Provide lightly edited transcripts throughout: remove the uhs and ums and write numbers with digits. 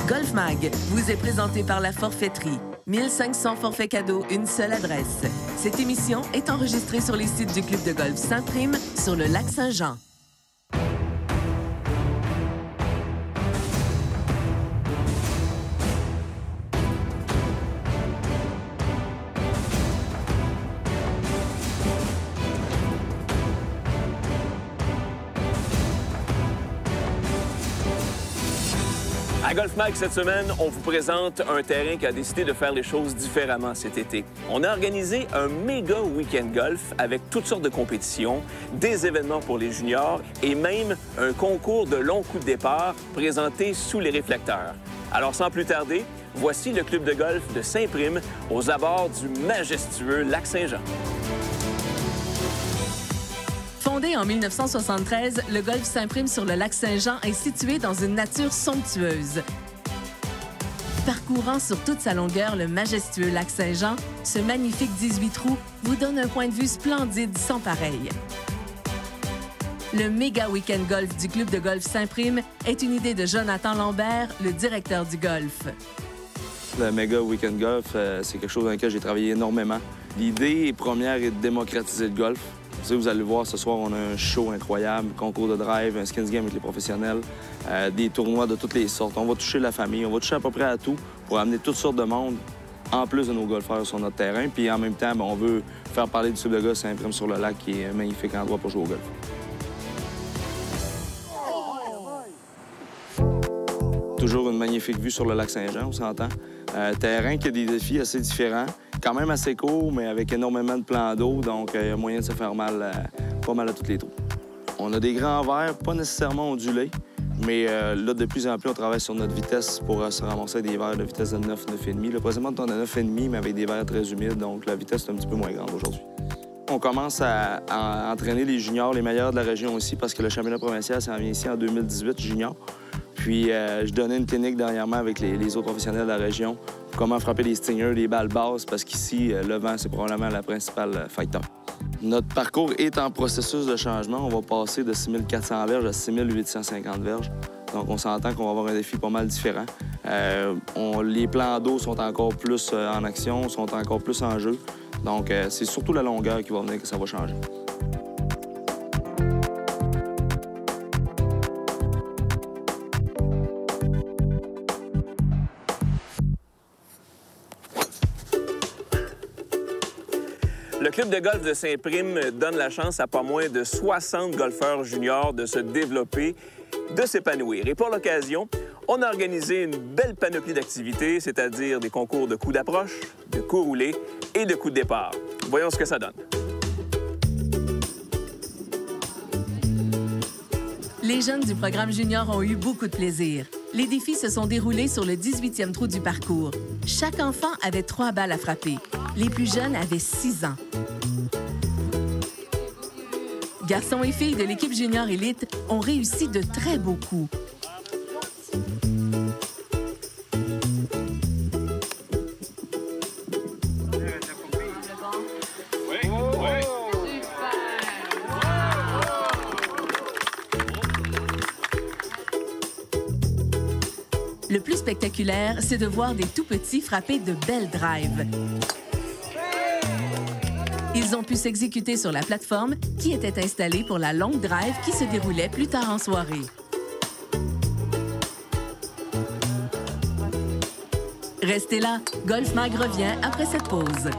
Golf Mag vous est présenté par la Forfaiterie. 1500 forfaits cadeaux, une seule adresse. Cette émission est enregistrée sur les sites du Club de golf Saint-Prime sur le lac Saint-Jean. À Golf Mag, cette semaine, on vous présente un terrain qui a décidé de faire les choses différemment cet été. On a organisé un méga week-end golf avec toutes sortes de compétitions, des événements pour les juniors et même un concours de longs coups de départ présenté sous les réflecteurs. Alors, sans plus tarder, voici le club de golf de Saint-Prime aux abords du majestueux lac Saint-Jean. Fondé en 1973, le Golf Saint-Prime sur le lac Saint-Jean est situé dans une nature somptueuse. Parcourant sur toute sa longueur le majestueux lac Saint-Jean, ce magnifique 18 trous vous donne un point de vue splendide sans pareil. Le méga week-end golf du Club de golf Saint-Prime est une idée de Jonathan Lambert, le directeur du golf. Le méga week-end golf, c'est quelque chose dans lequel j'ai travaillé énormément. L'idée première est de démocratiser le golf. Vous allez le voir, ce soir, on a un show incroyable, concours de drive, un skins game avec les professionnels, des tournois de toutes les sortes. On va toucher la famille, on va toucher à peu près à tout pour amener toutes sortes de monde, en plus de nos golfeurs sur notre terrain. Puis en même temps, on veut faire parler du club de golf Saint-Prime sur le lac, qui est un magnifique endroit pour jouer au golf. Toujours une magnifique vue sur le lac Saint-Jean, on s'entend. Terrain qui a des défis assez différents, quand même assez court, mais avec énormément de plans d'eau, donc il y a moyen de se faire mal, pas mal à tous les trous. On a des grands verres, pas nécessairement ondulés, mais là, de plus en plus, on travaille sur notre vitesse pour se ramasser des verres de vitesse de 9, 9,5. Là, présentement, on a 9,5, mais avec des verres très humides, donc la vitesse est un petit peu moins grande aujourd'hui. On commence à entraîner les juniors, les meilleurs de la région aussi, parce que le championnat provincial s'en vient ici en 2018 junior. Puis, je donnais une technique dernièrement avec les autres professionnels de la région, comment frapper les stingers, les balles basses, parce qu'ici, le vent, c'est probablement la principale facteur. Notre parcours est en processus de changement. On va passer de 6400 verges à 6850 verges. Donc, on s'entend qu'on va avoir un défi pas mal différent. Les plans d'eau sont encore plus en action, sont encore plus en jeu. Donc, c'est surtout la longueur qui va venir que ça va changer. Le club de golf de Saint-Prime donne la chance à pas moins de 60 golfeurs juniors de se développer, de s'épanouir. Et pour l'occasion, on a organisé une belle panoplie d'activités, c'est-à-dire des concours de coups d'approche, de coups roulés et de coups de départ. Voyons ce que ça donne. Les jeunes du programme junior ont eu beaucoup de plaisir. Les défis se sont déroulés sur le 18e trou du parcours. Chaque enfant avait 3 balles à frapper. Les plus jeunes avaient 6 ans. Garçons et filles de l'équipe junior élite ont réussi de très beaux coups. Le plus spectaculaire, c'est de voir des tout-petits frapper de belles drives. Ils ont pu s'exécuter sur la plateforme qui était installée pour la longue drive qui se déroulait plus tard en soirée. Restez là, Golf Mag revient après cette pause.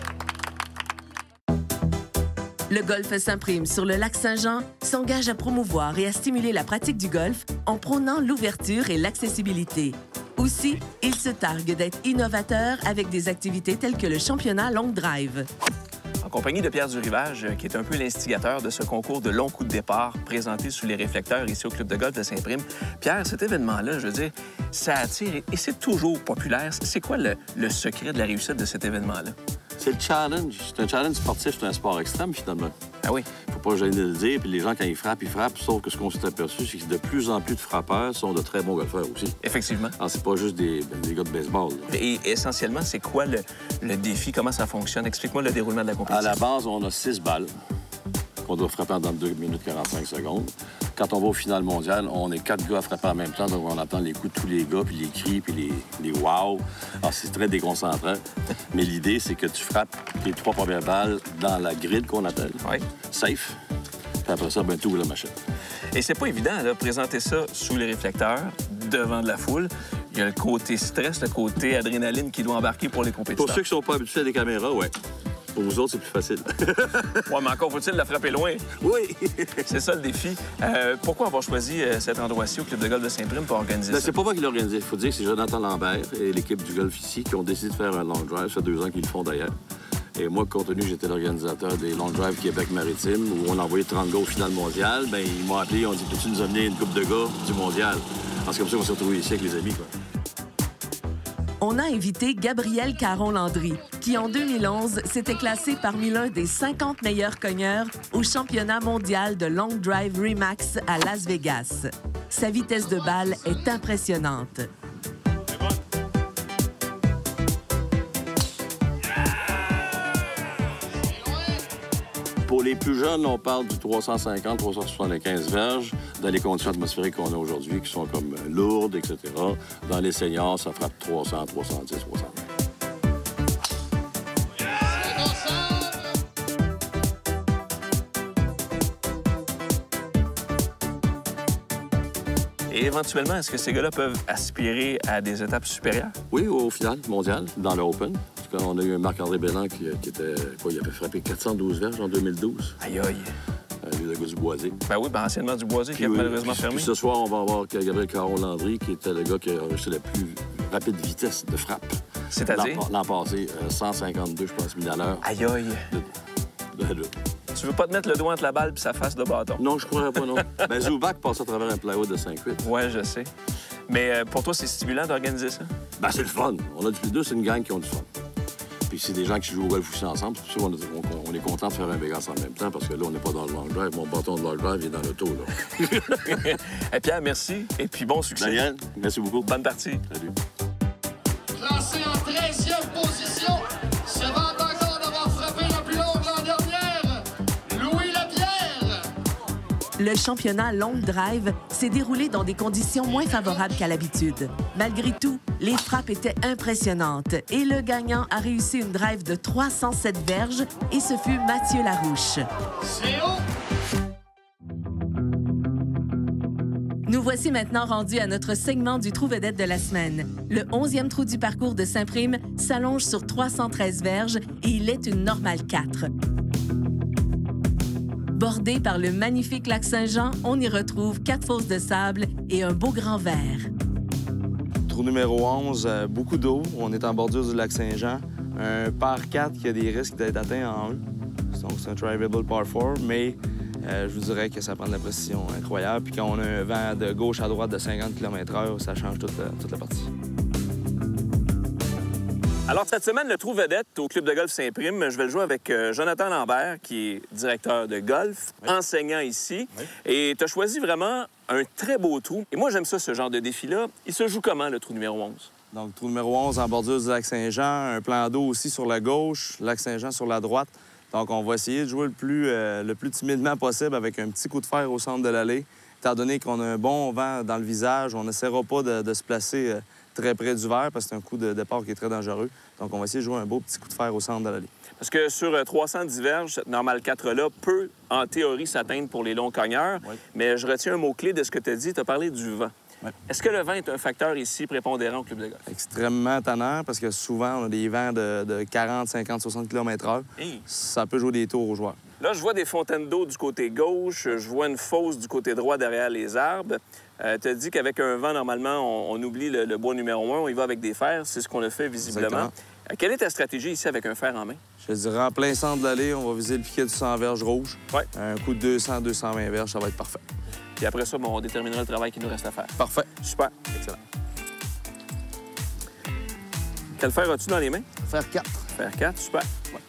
Le Golf Saint-Prime sur le lac Saint-Jean s'engage à promouvoir et à stimuler la pratique du golf en prônant l'ouverture et l'accessibilité. Aussi, il se targue d'être innovateur avec des activités telles que le championnat Long Drive. En compagnie de Pierre Durivage, qui est un peu l'instigateur de ce concours de longs coups de départ présenté sous les réflecteurs ici au Club de golf de Saint-Prime. Pierre, cet événement-là, je veux dire, ça attire et c'est toujours populaire. C'est quoi le secret de la réussite de cet événement-là? C'est le challenge. C'est un challenge sportif, c'est un sport extrême, finalement. Ah oui? Faut pas gêner de le dire. Puis les gens, quand ils frappent, sauf que ce qu'on s'est aperçu, c'est que de plus en plus de frappeurs sont de très bons golfeurs aussi. Effectivement. Alors, c'est pas juste des gars de baseball. Là. Et essentiellement, c'est quoi le défi? Comment ça fonctionne? Explique-moi le déroulement de la compétition. À la base, on a 6 balles qu'on doit frapper dans 2 minutes 45 secondes. Quand on va au final mondial, on est 4 gars à frapper en même temps, donc on entend les coups de tous les gars, puis les cris, puis les wow. Alors, c'est très déconcentrant. Mais l'idée, c'est que tu frappes les 3 premières balles dans la grid qu'on appelle. Oui. Safe. Puis après ça, ben, tu ouvres la machine. Et c'est pas évident, là, présenter ça sous les réflecteurs, devant de la foule. Il y a le côté stress, le côté adrénaline qui doit embarquer pour les compétiteurs. Pour ceux qui sont pas habitués à des caméras, ouais. Pour vous autres, c'est plus facile. Ouais, mais encore faut-il la frapper loin. Oui! C'est ça le défi. Pourquoi avoir choisi cet endroit-ci au Club de golf de Saint-Prime pour organiser ça? C'est pas moi qui l'ai organisé. Il faut dire que c'est Jonathan Lambert et l'équipe du golf ici qui ont décidé de faire un long drive. Ça fait 2 ans qu'ils le font d'ailleurs. Et moi, compte tenu que j'étais l'organisateur des Long Drive Québec-Maritime, où on a envoyé 30 gars au final mondial, bien, ils m'ont appelé, ils ont dit « Peux-tu nous amener une couple de gars du mondial? » C'est comme ça qu'on s'est retrouvés ici avec les amis, quoi. On a invité Gabriel Caron-Landry, qui en 2011 s'était classé parmi l'un des 50 meilleurs cogneurs au championnat mondial de Long Drive Remax à Las Vegas. Sa vitesse de balle est impressionnante. Pour les plus jeunes, on parle du 350-375 verges dans les conditions atmosphériques qu'on a aujourd'hui, qui sont comme lourdes, etc. Dans les seniors, ça frappe 300, 310, 320. Et éventuellement, est-ce que ces gars-là peuvent aspirer à des étapes supérieures? Oui, au final mondial, dans l'Open. On a eu un Marc-André Belland qui était... Quoi, il avait frappé 412 verges en 2012. Aïe, aïe. Lui, le gars du Boisé. Ben oui, ben anciennement du Boisé, qui a malheureusement fermé. Puis ce soir, on va avoir Gabriel Caron-Landry, qui était le gars qui a reçu la plus rapide vitesse de frappe. C'est-à-dire? L'an passé, 152, je pense, 000 à l'heure. Aïe, aïe. Tu veux pas te mettre le doigt entre la balle puis sa face de bâton? Non, je croirais pas, non. Ben Zubac passe à travers un plywood de 5-8. Ouais, je sais. Mais pour toi, c'est stimulant d'organiser ça? Ben c'est le fun. On a les deux, c'est une gang qui ont du fun. Puis c'est des gens qui jouent au golf aussi ensemble. C'est pour ça qu'on est content de faire un Vegas en même temps, parce que là, on n'est pas dans le long drive. Mon bâton de long drive est dans l'auto, là. Et Pierre, merci. Et puis bon succès. Daniel, merci beaucoup. Bonne partie. Salut. Classé en 13e position, se vante encore d'avoir frappé la plus longue l'an dernière, Louis Lapierre. Le championnat Long Drive s'est déroulé dans des conditions moins favorables qu'à l'habitude. Malgré tout, les frappes étaient impressionnantes et le gagnant a réussi une drive de 307 verges et ce fut Mathieu Larouche. C'est haut. Nous voici maintenant rendus à notre segment du trou vedette de la semaine. Le 11e trou du parcours de Saint-Prime s'allonge sur 313 verges et il est une normale 4. Bordé par le magnifique lac Saint-Jean, on y retrouve 4 fosses de sable et un beau grand verre. Trou numéro 11, beaucoup d'eau. On est en bordure du lac Saint-Jean. Un par 4 qui a des risques d'être atteint en 1. Donc, c'est un drivable par 4, mais je vous dirais que ça prend de la précision incroyable. Puis quand on a un vent de gauche à droite de 50 km/h, ça change toute la partie. Alors, cette semaine, le trou vedette au Club de golf Saint-Prime, je vais le jouer avec Jonathan Lambert, qui est directeur de golf, enseignant ici. Oui. Et tu as choisi vraiment un très beau trou. Et moi, j'aime ça, ce genre de défi-là. Il se joue comment, le trou numéro 11? Donc, trou numéro 11 en bordure du lac Saint-Jean, un plan d'eau aussi sur la gauche, lac Saint-Jean sur la droite. Donc, on va essayer de jouer le plus timidement possible avec un petit coup de fer au centre de l'allée. Étant donné qu'on a un bon vent dans le visage, on n'essaiera pas de se placer très près du verre parce que c'est un coup de départ qui est très dangereux. Donc, on va essayer de jouer un beau petit coup de fer au centre de l'allée. Parce que sur 310 verges, cette normale 4-là peut, en théorie, s'atteindre pour les longs cogneurs. Oui. Mais je retiens un mot-clé de ce que tu as dit. Tu as parlé du vent. Oui. Est-ce que le vent est un facteur ici prépondérant au club de golf? Extrêmement tannant parce que souvent, on a des vents de 40, 50, 60 km/h. Hey. Ça peut jouer des tours aux joueurs. Là, je vois des fontaines d'eau du côté gauche. Je vois une fosse du côté droit derrière les arbres. Tu as dit qu'avec un vent, normalement, on oublie le bois numéro 1. On y va avec des fers. C'est ce qu'on a fait visiblement. Quelle est ta stratégie ici avec un fer en main? Je dirais en plein centre de l'allée, on va viser le piquet du 100 verges rouge. Ouais. Un coup de 200, 220 verges, ça va être parfait. Puis après ça, on déterminera le travail qu'il nous reste à faire. Parfait. Super. Excellent. Quel fer as-tu dans les mains? Fer 4. Fer 4, super. Ouais.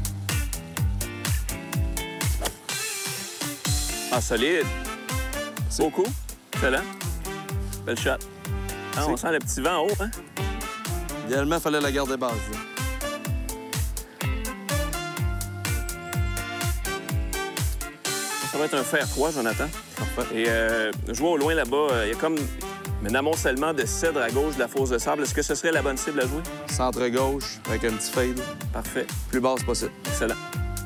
Ah, solide. Beaucoup. Excellent. Belle shot. Ah, on sent le petit vent en haut, hein? Idéalement, il fallait la garder basse. Là. Ça va être un fer froid, Jonathan. Parfait. Et je vois au loin là-bas, il y a comme un amoncellement de cèdre à gauche de la fosse de sable. Est-ce que ce serait la bonne cible à jouer? Centre-gauche, avec un petit fade. Parfait. Plus basse possible. Excellent.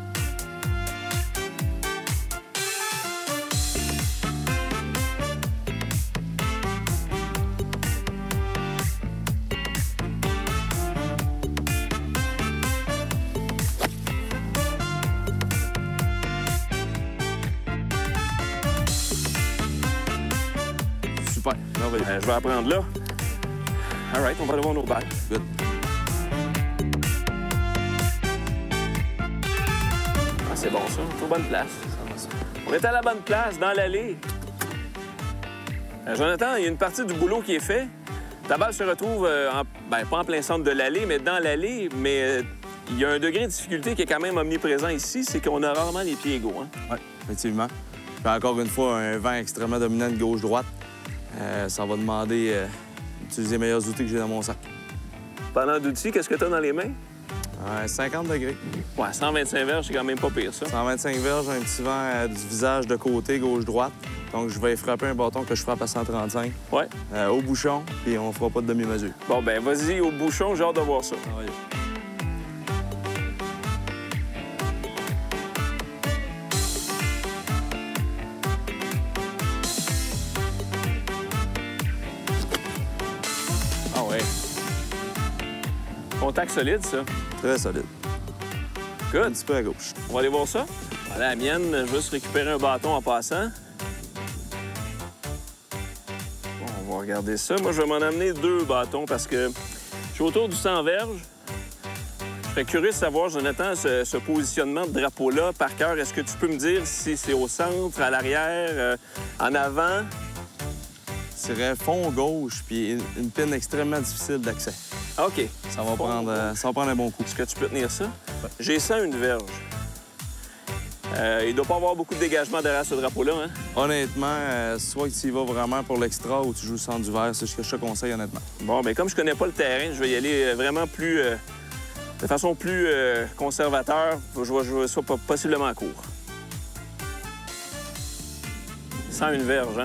Super. Merveilleux. Je vais apprendre là. All right, on va aller voir nos balles. Good. Ah, c'est bon, ça. C'est aux bonnes places. On est à la bonne place, dans l'allée. Jonathan, il y a une partie du boulot qui est fait. Ta balle se retrouve, pas en plein centre de l'allée, mais dans l'allée. Mais il y a un degré de difficulté qui est quand même omniprésent ici, c'est qu'on a rarement les pieds égaux. Hein? Oui, effectivement. Puis encore une fois, un vent extrêmement dominant de gauche-droite. Ça va demander d'utiliser les meilleurs outils que j'ai dans mon sac. Parlant d'outils, qu'est-ce que tu as dans les mains? 50 degrés. Ouais, 125 verges, c'est quand même pas pire, ça. 125 verges, un petit vent du visage de côté, gauche-droite. Donc, je vais frapper un bâton que je frappe à 135. Ouais. Au bouchon, puis on fera pas de demi-mesure. Bon, ben vas-y au bouchon, j'ai hâte de voir ça. Ah ouais. Contact solide, ça. Très solide. Good. Un petit peu à gauche. On va aller voir ça. Voilà, la mienne, je vais juste récupérer un bâton en passant. Bon, on va regarder ça. Moi, je vais m'en amener 2 bâtons parce que je suis autour du 100 verges. Je serais curieux de savoir, Jonathan, ce positionnement de drapeau-là par cœur. Est-ce que tu peux me dire si c'est au centre, à l'arrière, en avant? Je dirais fond gauche, puis une pine extrêmement difficile d'accès. OK. Ça va prendre un bon coup. Est-ce que tu peux tenir ça? Ouais. J'ai 101 verges. Il ne doit pas avoir beaucoup de dégagement derrière ce drapeau-là, hein? Honnêtement, soit que tu y vas vraiment pour l'extra ou tu joues le centre du verre, c'est ce que je te conseille, honnêtement. Bon, bien, comme je connais pas le terrain, je vais y aller vraiment plus... de façon plus conservateur. Je vais jouer ça possiblement court. 101 verges, hein?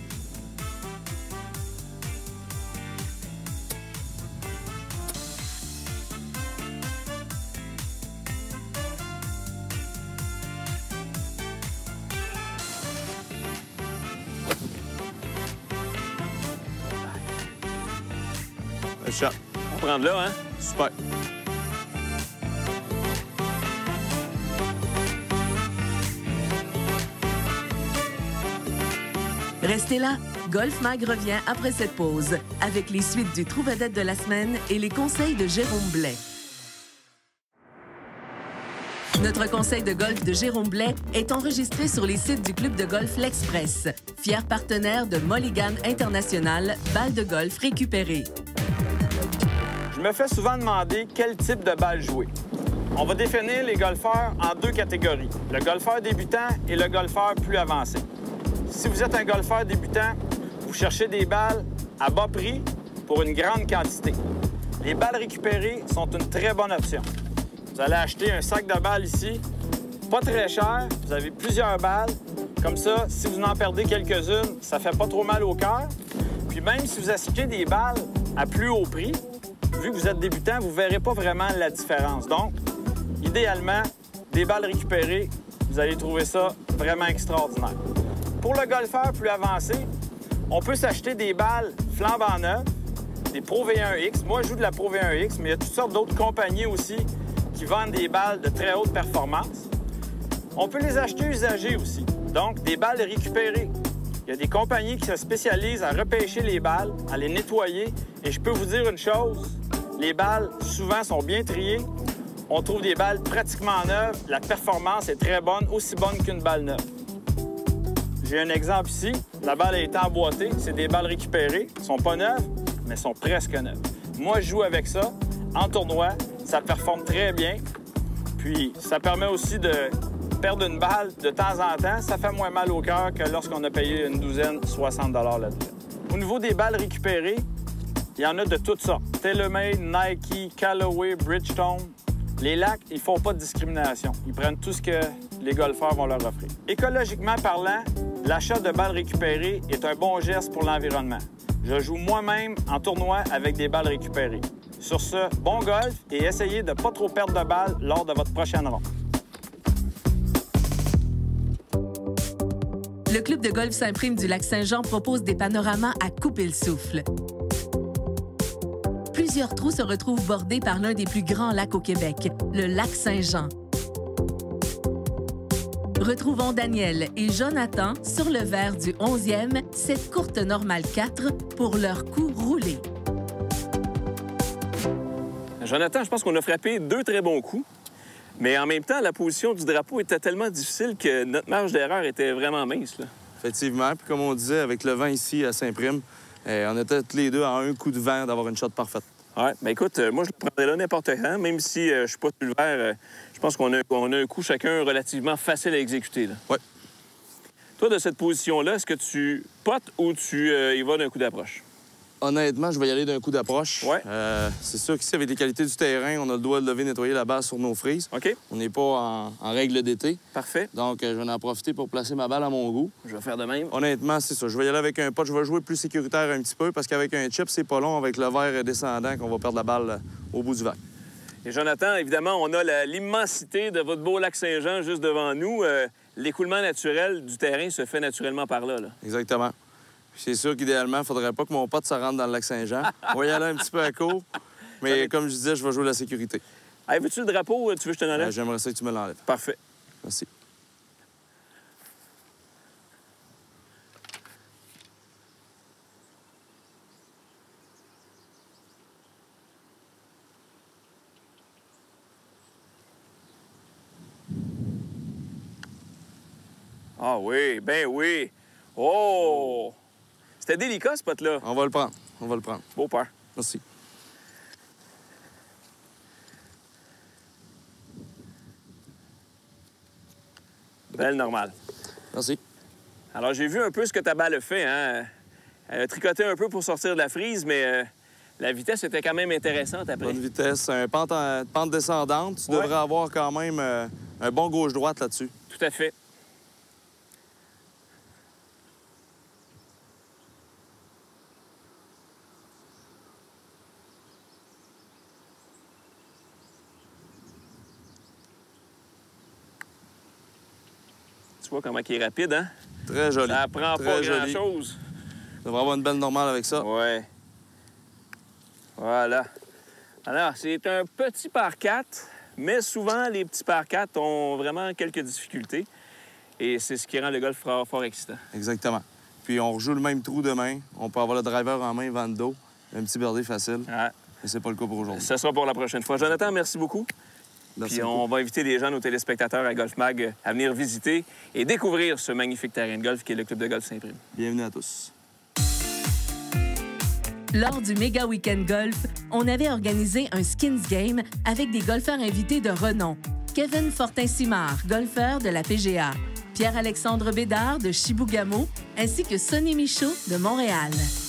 Shot. On va prendre là, hein? Super. Restez là. Golf Mag revient après cette pause avec les suites du Trou vedette de la semaine et les conseils de Jérôme Blais. Notre conseil de golf de Jérôme Blais est enregistré sur les sites du Club de golf L'Express, fier partenaire de Mulligan International, balle de golf récupérée. Je me fais souvent demander quel type de balle jouer. On va définir les golfeurs en 2 catégories, le golfeur débutant et le golfeur plus avancé. Si vous êtes un golfeur débutant, vous cherchez des balles à bas prix pour une grande quantité. Les balles récupérées sont une très bonne option. Vous allez acheter un sac de balles ici, pas très cher, vous avez plusieurs balles. Comme ça, si vous en perdez quelques-unes, ça fait pas trop mal au cœur. Puis même si vous achetez des balles à plus haut prix, vu que vous êtes débutant, vous ne verrez pas vraiment la différence. Donc, idéalement, des balles récupérées, vous allez trouver ça vraiment extraordinaire. Pour le golfeur plus avancé, on peut s'acheter des balles flambant neuves, des Pro V1X. Moi, je joue de la Pro V1X, mais il y a toutes sortes d'autres compagnies aussi qui vendent des balles de très haute performance. On peut les acheter usagées aussi, donc des balles récupérées. Il y a des compagnies qui se spécialisent à repêcher les balles, à les nettoyer. Et je peux vous dire une chose, les balles, souvent, sont bien triées. On trouve des balles pratiquement neuves. La performance est très bonne, aussi bonne qu'une balle neuve. J'ai un exemple ici. La balle a été emboîtée. C'est des balles récupérées. Elles ne sont pas neuves, mais sont presque neuves. Moi, je joue avec ça en tournoi. Ça performe très bien. Puis, ça permet aussi de Perdre une balle de temps en temps, ça fait moins mal au cœur que lorsqu'on a payé une douzaine, 60 $ la douzaine. Au niveau des balles récupérées, il y en a de toutes sortes. TaylorMade, Nike, Callaway, Bridgestone. Les lacs, ils font pas de discrimination. Ils prennent tout ce que les golfeurs vont leur offrir. Écologiquement parlant, l'achat de balles récupérées est un bon geste pour l'environnement. Je joue moi-même en tournoi avec des balles récupérées. Sur ce, bon golf et essayez de ne pas trop perdre de balles lors de votre prochaine ronde. Le club de golf Saint-Prime du Lac-Saint-Jean propose des panoramas à couper le souffle. Plusieurs trous se retrouvent bordés par l'un des plus grands lacs au Québec, le lac Saint-Jean. Retrouvons Daniel et Jonathan sur le verre du 11e, cette courte normale 4 pour leur coup roulé. Jonathan, je pense qu'on a frappé 2 très bons coups. Mais en même temps, la position du drapeau était tellement difficile que notre marge d'erreur était vraiment mince, là. Effectivement. Puis comme on disait, avec le vent ici à Saint-Prime, on était tous les deux à un coup de vent d'avoir une shot parfaite. Oui, bien écoute, moi, je le prendrais là n'importe quand. Même si je suis pas sur le verre, je pense qu'on a un coup chacun relativement facile à exécuter, là. Oui. Toi, de cette position-là, est-ce que tu potes ou tu y vas d'un coup d'approche? Honnêtement, je vais y aller d'un coup d'approche. Ouais. C'est sûr qu'ici, avec les qualités du terrain, on a le droit de lever, nettoyer la base sur nos frises. OK. On n'est pas en règle d'été. Parfait. Donc, je vais en profiter pour placer ma balle à mon goût. Je vais faire de même. Honnêtement, c'est ça. Je vais y aller avec un pot. Je vais jouer plus sécuritaire un petit peu parce qu'avec un chip, c'est pas long avec le verre descendant qu'on va perdre la balle au bout du verre. Et Jonathan, évidemment, on a l'immensité de votre beau lac Saint-Jean juste devant nous. L'écoulement naturel du terrain se fait naturellement par là, là. Exactement. C'est sûr qu'idéalement, il ne faudrait pas que mon pote se rentre dans le lac Saint-Jean. On va y aller un petit peu à court. Mais comme je disais, je vais jouer la sécurité. Hey, veux-tu le drapeau? Tu veux que je te l'enlève? J'aimerais ça que tu me l'enlèves. Parfait. Merci. Ah oui, ben oui. Oh! C'était délicat, ce pot-là. On va le prendre. On va le prendre. Beau peur. Merci. Belle normale. Merci. Alors, j'ai vu un peu ce que ta balle a fait, hein? Elle a tricoté un peu pour sortir de la frise, mais la vitesse était quand même intéressante après. Bonne vitesse. Un pente descendante. Tu devrais avoir quand même un bon gauche-droite là-dessus. Tout à fait. Tu vois comment il est rapide, hein? Très joli. Ça prend Très pas joli. grand-chose. Tu devrais avoir une belle normale avec ça. Ouais. Voilà. Alors, c'est un petit par 4, mais souvent, les petits par 4 ont vraiment quelques difficultés. Et c'est ce qui rend le golf fort excitant. Exactement. Puis on rejoue le même trou demain. On peut avoir le driver en main, vent de dos. Un petit birdie facile. Ouais. Et c'est pas le cas pour aujourd'hui. Ça sera pour la prochaine fois. Jonathan, merci beaucoup. Merci Puis beaucoup. on va inviter les gens, nos téléspectateurs à Golf Mag, à venir visiter et découvrir ce magnifique terrain de golf qui est le Club de golf Saint-Prime. Bienvenue à tous. Lors du Méga Weekend Golf, on avait organisé un skins game avec des golfeurs invités de renom. Kevin Fortin-Simard, golfeur de la PGA, Pierre-Alexandre Bédard de Chibougamau, ainsi que Sonny Michaud de Montréal.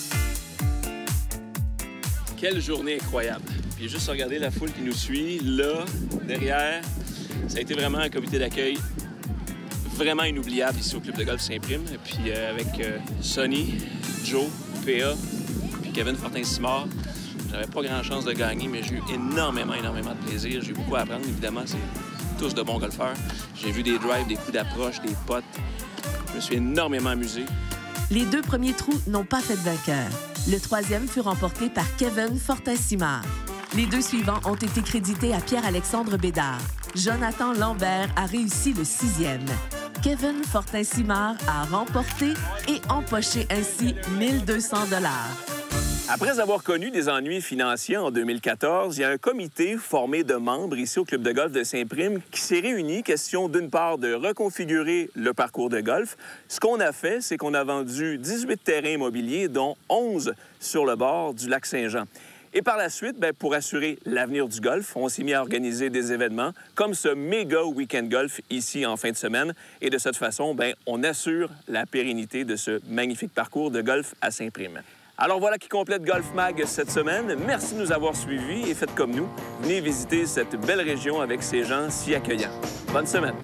Quelle journée incroyable. Puis juste regarder la foule qui nous suit, là, derrière. Ça a été vraiment un comité d'accueil vraiment inoubliable ici au Club de golf Saint-Prime. Puis avec Sonny, Joe, PA, puis Kevin Fortin-Simard, j'avais pas grand chance de gagner, mais j'ai eu énormément de plaisir. J'ai eu beaucoup à apprendre, évidemment. C'est tous de bons golfeurs. J'ai vu des drives, des coups d'approche, des putts. Je me suis énormément amusé. Les 2 premiers trous n'ont pas fait de vainqueur. Le 3e fut remporté par Kevin Fortin-Simard. Les 2 suivants ont été crédités à Pierre-Alexandre Bédard. Jonathan Lambert a réussi le 6e. Kevin Fortin-Simard a remporté et empoché ainsi 1 200 $. Après avoir connu des ennuis financiers en 2014, il y a un comité formé de membres ici au Club de golf de Saint-Prime qui s'est réuni, question d'une part de reconfigurer le parcours de golf. Ce qu'on a fait, c'est qu'on a vendu 18 terrains immobiliers, dont 11 sur le bord du lac Saint-Jean. Et par la suite, bien, pour assurer l'avenir du golf, on s'est mis à organiser des événements comme ce méga week-end golf ici en fin de semaine. Et de cette façon, bien, on assure la pérennité de ce magnifique parcours de golf à Saint-Prime. Alors voilà qui complète Golf Mag cette semaine. Merci de nous avoir suivis et faites comme nous. Venez visiter cette belle région avec ces gens si accueillants. Bonne semaine!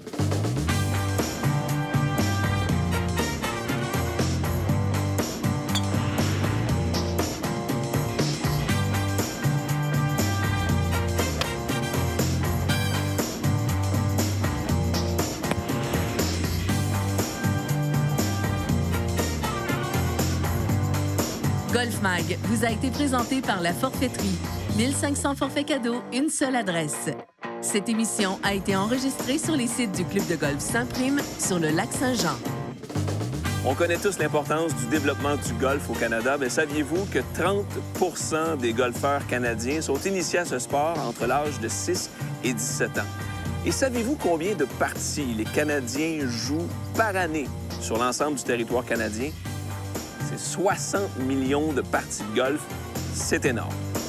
Golf Mag vous a été présenté par La Forfaiterie. 1500 forfaits cadeaux, une seule adresse. Cette émission a été enregistrée sur les sites du Club de golf Saint-Prime sur le lac Saint-Jean. On connaît tous l'importance du développement du golf au Canada. Mais saviez-vous que 30 des golfeurs canadiens sont initiés à ce sport entre l'âge de 6 et 17 ans? Et savez-vous combien de parties les Canadiens jouent par année sur l'ensemble du territoire canadien? C'est 60 millions de parties de golf. C'est énorme.